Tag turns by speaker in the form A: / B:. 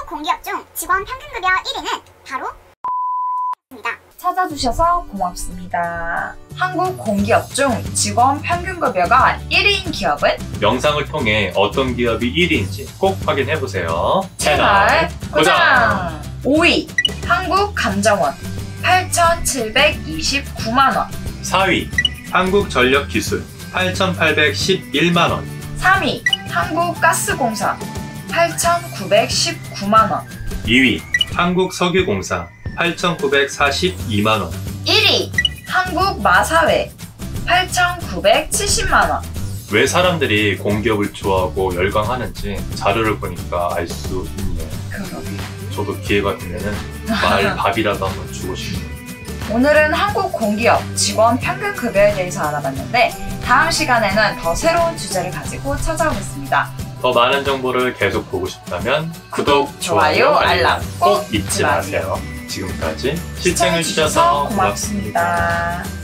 A: 공기업 중 직원 평균급여 1위는 바로 입니다.
B: 찾아주셔서 고맙습니다. 한국 공기업 중 직원 평균급여가 1위인 기업은?
C: 영상을 통해 어떤 기업이 1위인지 꼭 확인해보세요.
B: 채널 고정! 5위 한국감정원 8,729만원.
C: 4위 한국전력기술 8,811만원.
B: 3위 한국가스공사 8,919만원.
C: 2위 한국석유공사 8,942만원.
B: 1위 한국마사회 8,970만원.
C: 왜 사람들이 공기업을 좋아하고 열광하는지 자료를 보니까 알 수 있네요.
B: 그러게.
C: 저도 기회가 되면은 말 밥이라도 한번 주고 싶네요.
B: 오늘은 한국 공기업 직원 평균급여에 대해서 알아봤는데 다음 시간에는 더 새로운 주제를 가지고 찾아오겠습니다.
C: 더 많은 정보를 계속 보고 싶다면 구독,
B: 좋아요, 알람
C: 꼭 잊지 마세요. 지금까지 시청해주셔서 고맙습니다.